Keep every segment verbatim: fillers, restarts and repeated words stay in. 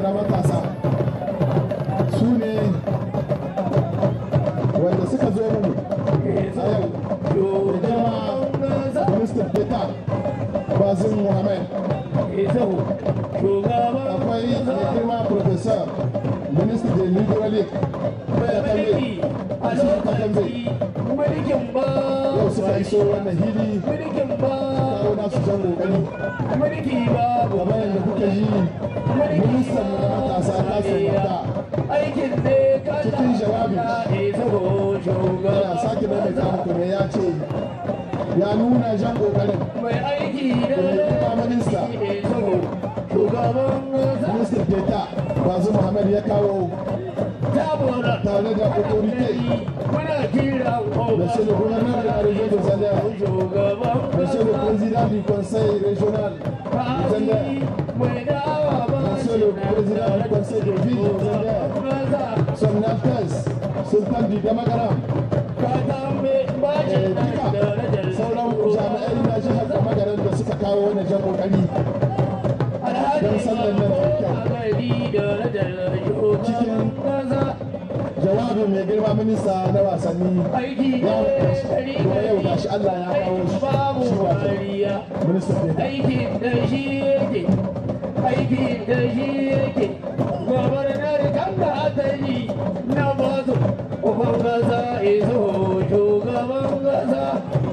na matasa su ne wanda suka zo mu a yau da girma ministan feta Bazin Muhammad akwai da girma professor ministan da liberalic da kalli a cikin kakambe yau suka iso wannan hili kawo nasu jan kokari kamar yadda kuka yi ministan na matasa kasin wata cikin jawabi yana sake maimaita muku ne ya ce ya nuna jan kokarin da mai kuma minista ministan feta Bazin Muhammad ya kawo tare da autorité monsieur le gouverneur de la région de Zander, monsieur le président du conseil régional de Zander, monsieur le président du conseil de ville de Zander, son Altesse Sultan du Damagaram, et duka sauran jami'ai na jihar Damagaram da suka kawo wani jan kokari don sallar nan da kyau. Cikin jawabin mai girma minista na wasanni ya kuma yau ga shi Allah ya kawo shi wato minista ne aikin da shi yake aikin da shi yake gwamnar kan da aka yi na bazu uban gaza iso shugaban gaza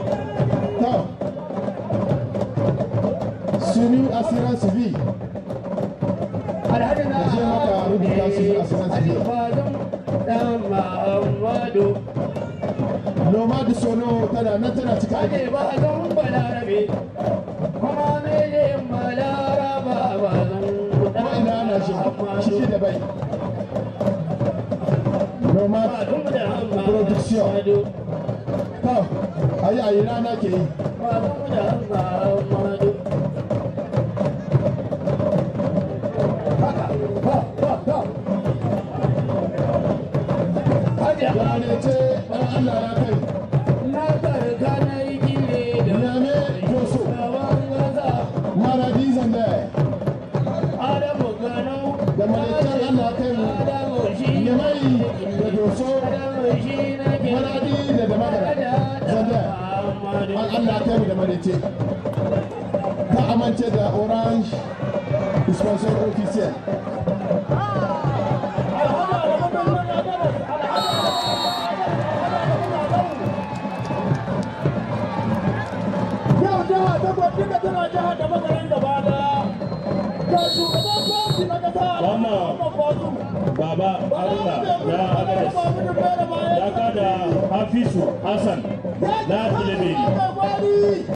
Sunu Assurance Vie alhaji na je maka rubuta Sunu Assurance Vie noma da sono tana nan tana cika ake ba zan balarabe kuma mele balaraba ba zan ko ina ana shi ciki da bai noma production to ayi ayi rana ke yi Rane ce ɗan Allah ya kai na karka na yi gine da Nyame Joso Maradi Zander Adamu Gano da Malikan Allah ya kai mu Nyamai da Joso Maradi da Damagara Zander an Allah ya kai mu da Malice ta amince da Orange sponsor officiel duka tana jihar da magaran gaba daya ga shugaban kwamfi na kasa Baba Haruna ya Agares ya kada Hafizu Hassan na Tilaberi.